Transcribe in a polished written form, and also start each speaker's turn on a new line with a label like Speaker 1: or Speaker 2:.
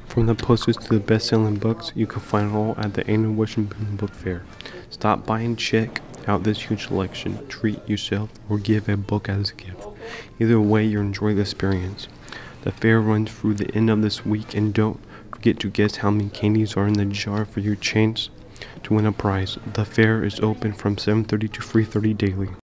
Speaker 1: From the posters to the best-selling books, you can find it all at the annual Washington Book Fair. Stop by and check out this huge selection, treat yourself, or give a book as a gift. Either way, you'll enjoy the experience. The fair runs through the end of this week, and don't forget to guess how many candies are in the jar for your chance to win a prize. The fair is open from 7:30 to 3:30 daily.